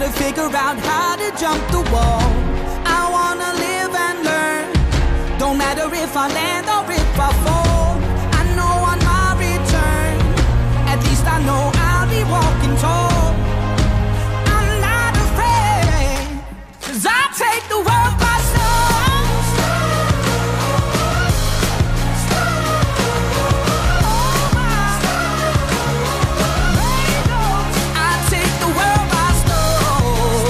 to figure out how to jump the wall. I wanna live and learn. Don't matter if I land or if I fall. I know on my return, at least I know I'll be walking tall. I'm not afraid, 'cause I'll take the world by storm. I'll take the world by storm.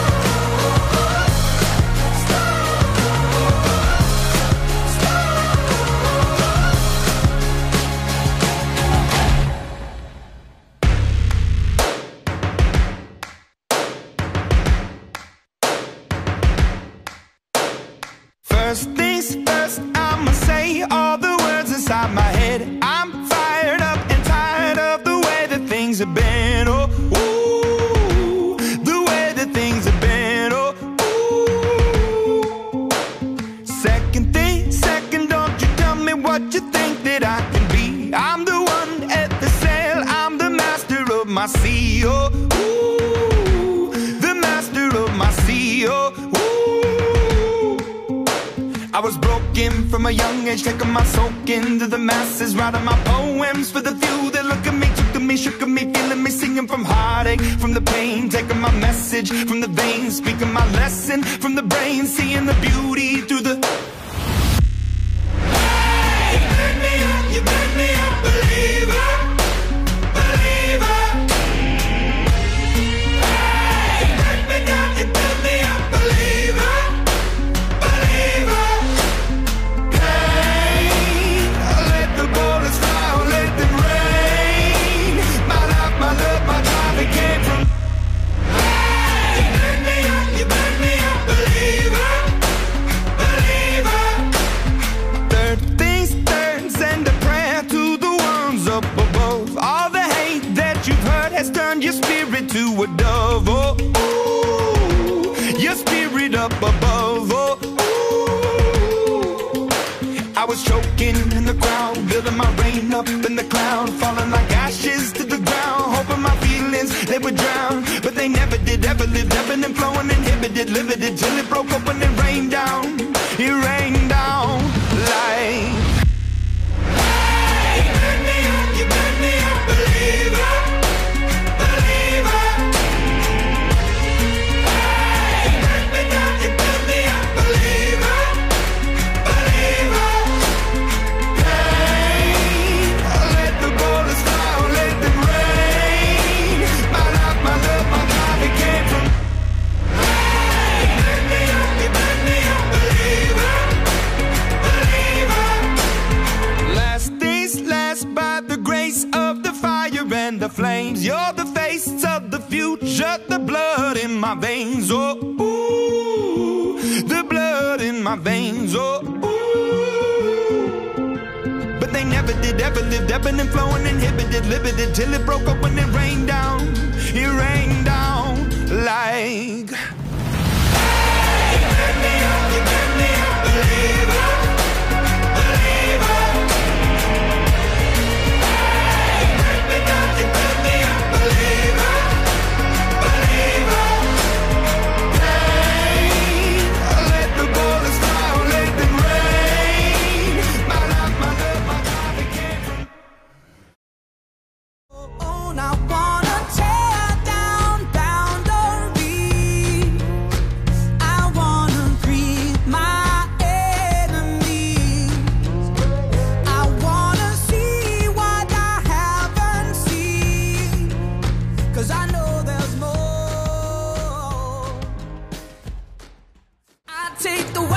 First things first, I'ma say all the words inside my head. I'm fired up and tired of the way that things have been. Oh, ooh, the way that things have been. Oh, ooh. Second thing, second, don't you tell me what you think that I can be. I'm the one at the sail, I'm the master of my sea. Oh, ooh, the master of my sea. Oh, ooh. I was broken from a young age, taking my soak into the masses, writing my poems for the few that look at me, took to me, shook at me, feeling me, singing from heartache, from the pain, taking my message from the veins, speaking my lesson from the brain, seeing the beauty through the... Hey, you made me up, you made me a believer, believer. Hey, you made me down, you made me a believer, believer. Your spirit to a dove, oh, ooh, your spirit up above, oh, ooh. I was choking in the crowd, building my rain up in the cloud, falling like ashes to the ground, hoping my feelings, they would drown, but they never did, ever lived, ebbing and flowing, inhibited, limited, till it broke up when it rained down, like... Hey, you made me up, you made me a believer. The flames, you're the face of the future, the blood in my veins, oh, ooh, the blood in my veins, oh, ooh. But they never did, ever lived, ebbing and flowing, inhibited, limited, till it broke up when it rained down like... Hey, you made me up, you made me a believer, believer. Take the